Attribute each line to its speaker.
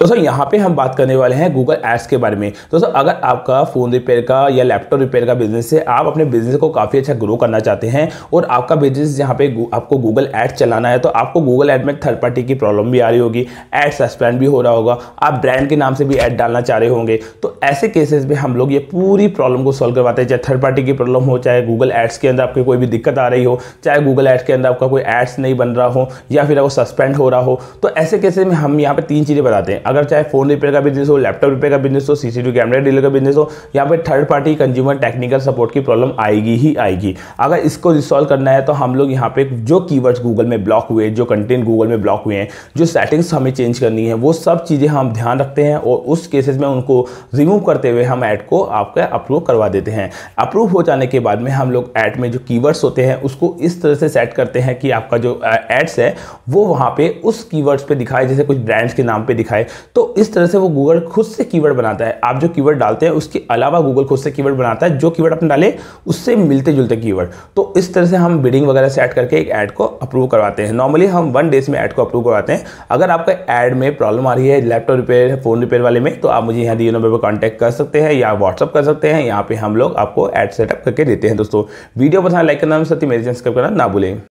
Speaker 1: दोस्तों यहाँ पे हम बात करने वाले हैं गूगल एड्स के बारे में। दोस्तों अगर आपका फ़ोन रिपेयर का या लैपटॉप रिपेयर का बिजनेस है, आप अपने बिजनेस को काफ़ी अच्छा ग्रो करना चाहते हैं और आपका बिजनेस जहाँ पे आपको गूगल एड्स चलाना है, तो आपको गूगल एड में थर्ड पार्टी की प्रॉब्लम भी आ रही होगी, एड सस्पेंड भी हो रहा होगा, आप ब्रांड के नाम से भी एड डालना चाह रहे होंगे। तो ऐसे केसेस में हम लोग ये पूरी प्रॉब्लम को सॉल्व करवाते हैं, चाहे थर्ड पार्टी की प्रॉब्लम हो, चाहे गूगल एड्स के अंदर आपकी कोई भी दिक्कत आ रही हो, चाहे गूगल एड्स के अंदर आपका कोई एड्स नहीं बन रहा हो या फिर वो सस्पेंड हो रहा हो। तो ऐसे केसेस में हम यहाँ पे 3 चीज़ें बताते हैं। अगर चाहे फोन रिपेयर का बिजनेस हो, लैपटॉप रिपेयर का बिजनेस हो, सीसीटीवी कैमरा डीलर का बिजनेस हो, यहाँ पे third party consumer technical support की प्रॉब्लम आएगी ही आएगी। अगर इसको रिसॉल्व करना है तो हम लोग यहाँ पे जो कीवर्ड्स गूगल में ब्लॉक हुए, जो कंटेंट गूगल में ब्लॉक हुए हैं, जो सेटिंग्स हमें चेंज करनी है, वो सब चीज़ें हम ध्यान रखते हैं और उस केसेस में उनको रिमूव करते हुए हम ऐड को आपका अप्रूव करवा देते हैं। अप्रूव हो जाने के बाद में हम लोग ऐड में जो कीवर्ड्स होते हैं उसको इस तरह से सेट करते हैं कि आपका जो एड्स है वो वहाँ पे उस कीवर्ड्स पे दिखाए, जैसे कुछ ब्रांड्स के नाम पे दिखाए। तो इस तरह से वो गूगल खुद से कीवर्ड बनाता है। आप जो कीवर्ड डालते हैं उसके अलावा गूगल खुद से कीवर्ड बनाता है, जो कीवर्ड आपने डाले उससे मिलते जुलते कीवर्ड। तो इस तरह से हम बिडिंग वगैरह सेट करके एक ऐड को अप्रूव करवाते हैं। नॉर्मली हम 1 डेज में ऐड को अप्रूव करवाते हैं। अगर आपका ऐड में प्रॉब्लम आ रही है लैपटॉप रिपेयर, फोन रिपेयर वाले में, तो आप मुझे यहाँ दिए नंबर पर कॉन्टैक्ट कर सकते हैं या व्हाट्सअप कर सकते हैं। यहाँ पे हम लोग आपको ऐड सेटअप करके देते हैं। दोस्तों वीडियो पसंद लाइक करना, सब्सक्राइब करना ना भूलें।